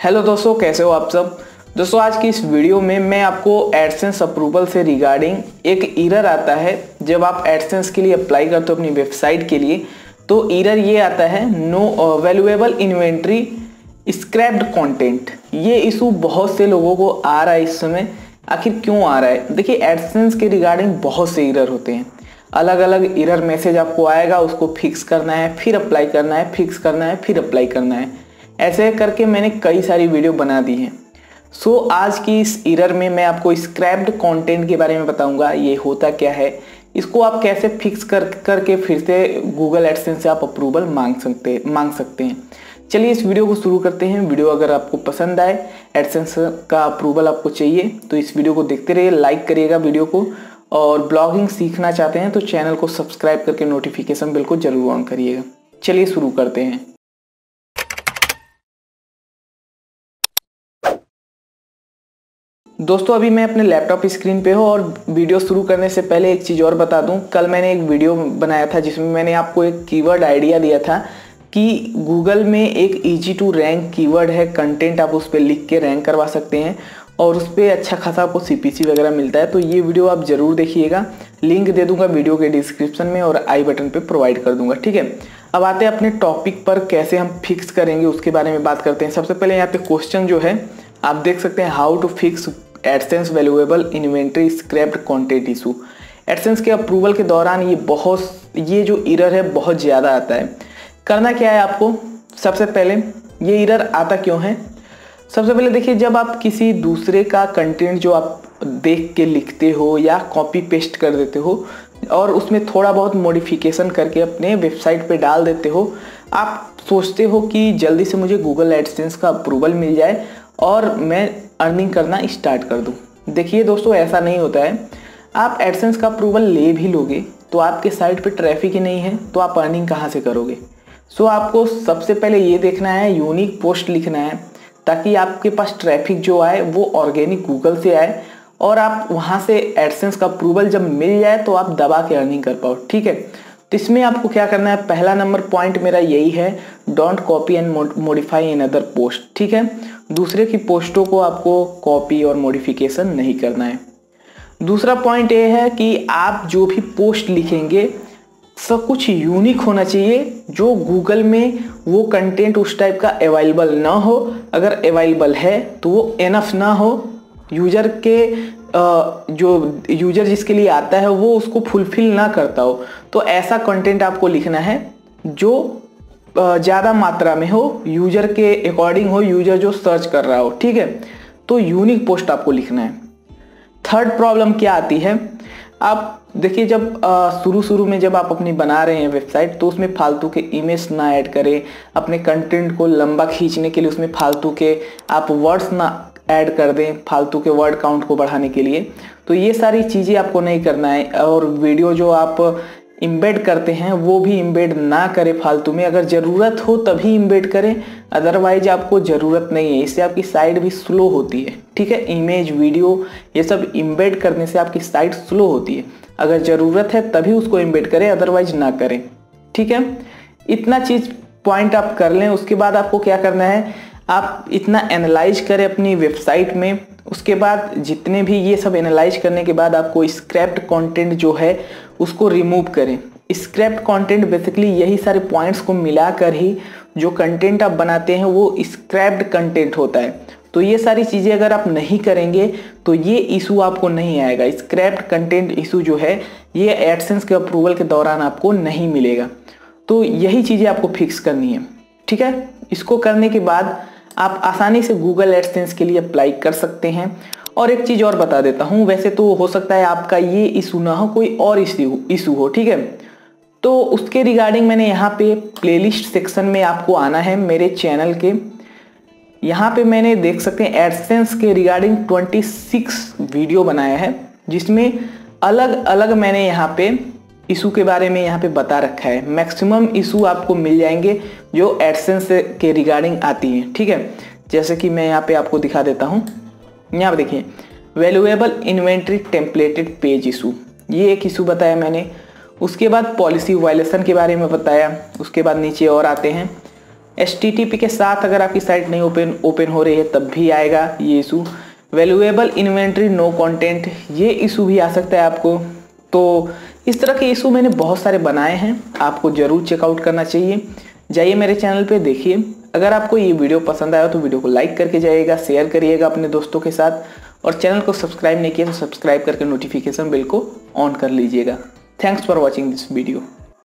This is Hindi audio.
हेलो दोस्तों, कैसे हो आप सब। दोस्तों आज की इस वीडियो में मैं आपको एडसेंस अप्रूवल से रिगार्डिंग एक एरर आता है जब आप एडसेंस के लिए अप्लाई करते हो अपनी वेबसाइट के लिए, तो एरर ये आता है no valuable inventory scraped content. ये इशू बहुत से लोगों को आ रहा है इस समय। आखिर क्यों आ रहा है? देखिए, एडसेंस के रिगार्डिंग बहुत से एरर होते हैं। अलग अलग एरर मैसेज आपको आएगा, उसको फिक्स करना है, फिर अप्लाई करना है, फिक्स करना है, फिर अप्लाई करना है। ऐसे करके मैंने कई सारी वीडियो बना दी हैं। सो आज की इस एरर में मैं आपको स्क्रैप्ड कंटेंट के बारे में बताऊंगा। ये होता क्या है, इसको आप कैसे फिक्स करके फिर से गूगल एडसेंस से आप अप्रूवल मांग सकते हैं। चलिए इस वीडियो को शुरू करते हैं। वीडियो अगर आपको पसंद आए, एडसेंस का अप्रूवल आपको चाहिए, तो इस वीडियो को देखते रहिए, लाइक करिएगा वीडियो को। और ब्लॉगिंग सीखना चाहते हैं तो चैनल को सब्सक्राइब करके नोटिफिकेशन बिल को जरूर ऑन करिएगा। चलिए शुरू करते हैं। दोस्तों अभी मैं अपने लैपटॉप स्क्रीन पे हूँ और वीडियो शुरू करने से पहले एक चीज़ और बता दूँ। कल मैंने एक वीडियो बनाया था जिसमें मैंने आपको एक कीवर्ड आइडिया दिया था कि गूगल में एक इजी टू रैंक कीवर्ड है, कंटेंट आप उस पर लिख के रैंक करवा सकते हैं और उस पर अच्छा खासा आपको CPC वगैरह मिलता है। तो ये वीडियो आप ज़रूर देखिएगा, लिंक दे दूंगा वीडियो के डिस्क्रिप्शन में और आई बटन पे प्रोवाइड कर दूंगा, ठीक है। अब आते हैं अपने टॉपिक पर, कैसे हम फिक्स करेंगे उसके बारे में बात करते हैं। सबसे पहले यहाँ पे क्वेश्चन जो है आप देख सकते हैं, how to fix AdSense valuable inventory scraped content issue. AdSense के अप्रूवल के दौरान ये जो एरर है बहुत ज़्यादा आता है। करना क्या है आपको, सबसे पहले ये एरर आता क्यों है। सबसे पहले देखिए, जब आप किसी दूसरे का कंटेंट जो आप देख के लिखते हो या कॉपी पेस्ट कर देते हो और उसमें थोड़ा बहुत मॉडिफिकेशन करके अपने वेबसाइट पे डाल देते हो, आप सोचते हो कि जल्दी से मुझे गूगल एडसेंस का अप्रूवल मिल जाए और मैं अर्निंग करना स्टार्ट कर दूं। देखिए दोस्तों, ऐसा नहीं होता है। आप एडसेंस का अप्रूवल ले भी लोगे तो आपके साइट पे ट्रैफिक ही नहीं है, तो आप अर्निंग कहाँ से करोगे। सो आपको सबसे पहले ये देखना है, यूनिक पोस्ट लिखना है ताकि आपके पास ट्रैफिक जो आए वो ऑर्गेनिक गूगल से आए और आप वहाँ से एडसेंस का अप्रूवल जब मिल जाए तो आप दबा के अर्निंग कर पाओ, ठीक है। तो इसमें आपको क्या करना है, पहला नंबर पॉइंट मेरा यही है, don't copy and modify in other post, ठीक है। दूसरे की पोस्टों को आपको कॉपी और मॉडिफिकेशन नहीं करना है। दूसरा पॉइंट ये है कि आप जो भी पोस्ट लिखेंगे सब कुछ यूनिक होना चाहिए, जो गूगल में वो कंटेंट उस टाइप का अवेलेबल ना हो। अगर अवेलेबल है तो वो एनफ ना हो, यूजर के जो यूजर जिसके लिए आता है वो उसको फुलफिल ना करता हो। तो ऐसा कंटेंट आपको लिखना है जो ज़्यादा मात्रा में हो, यूजर के अकॉर्डिंग हो, यूजर जो सर्च कर रहा हो, ठीक है। तो यूनिक पोस्ट आपको लिखना है। थर्ड प्रॉब्लम क्या आती है, आप देखिए जब शुरू में जब आप अपनी बना रहे हैं वेबसाइट तो उसमें फालतू के इमेज ना ऐड करें। अपने कंटेंट को लंबा खींचने के लिए उसमें फालतू के आप वर्ड्स ना ऐड कर दें, फालतू के वर्ड काउंट को बढ़ाने के लिए। तो ये सारी चीज़ें आपको नहीं करना है। और वीडियो जो आप इम्बेड करते हैं वो भी इम्बेड ना करें फालतू में। अगर ज़रूरत हो तभी इम्बेड करें, अदरवाइज आपको ज़रूरत नहीं है। इससे आपकी साइट भी स्लो होती है, ठीक है। इमेज, वीडियो ये सब इम्बेड करने से आपकी साइट स्लो होती है। अगर ज़रूरत है तभी उसको इम्बेड करें, अदरवाइज ना करें, ठीक है। इतना चीज़ पॉइंट आप कर लें। उसके बाद आपको क्या करना है, आप इतना एनालाइज करें अपनी वेबसाइट में। उसके बाद जितने भी ये सब एनालाइज करने के बाद आपको स्क्रैप्ड कंटेंट जो है उसको रिमूव करें। स्क्रैप्ड कंटेंट बेसिकली यही सारे पॉइंट्स को मिलाकर ही जो कंटेंट आप बनाते हैं वो स्क्रैप्ड कंटेंट होता है। तो ये सारी चीज़ें अगर आप नहीं करेंगे तो ये इशू आपको नहीं आएगा। स्क्रैप्ड कंटेंट इशू जो है ये एडसेंस के अप्रूवल के दौरान आपको नहीं मिलेगा। तो यही चीज़ें आपको फिक्स करनी है, ठीक है। इसको करने के बाद आप आसानी से गूगल एडसेंस के लिए अप्लाई कर सकते हैं। और एक चीज़ और बता देता हूँ, वैसे तो हो सकता है आपका ये इशू ना हो, कोई और इशू हो, ठीक है। तो उसके रिगार्डिंग मैंने यहाँ पे प्लेलिस्ट सेक्शन में आपको आना है मेरे चैनल के। यहाँ पे मैंने देख सकते हैं एडसेंस के रिगार्डिंग 26 वीडियो बनाया है, जिसमें अलग अलग मैंने यहाँ पे इशू के बारे में यहाँ पे बता रखा है। मैक्सिमम इशू आपको मिल जाएंगे जो एडसेंस के रिगार्डिंग आती हैं, ठीक है। जैसे कि मैं यहाँ पे आपको दिखा देता हूँ। यहाँ पे देखिए, valuable inventory templated page issue, ये एक इशू बताया मैंने। उसके बाद पॉलिसी वायलेशन के बारे में बताया। उसके बाद नीचे और आते हैं HTTP के साथ अगर आपकी साइट नहीं ओपन हो रही है तब भी आएगा ये issue. Valuable inventory no content, ये इशू भी आ सकता है आपको। तो इस तरह के इशू मैंने बहुत सारे बनाए हैं, आपको ज़रूर चेकआउट करना चाहिए। जाइए मेरे चैनल पे देखिए। अगर आपको ये वीडियो पसंद आया तो वीडियो को लाइक करके जाइएगा, शेयर करिएगा अपने दोस्तों के साथ, और चैनल को सब्सक्राइब नहीं किया तो सब्सक्राइब करके नोटिफिकेशन बेल को ऑन कर लीजिएगा। Thanks for watching this video.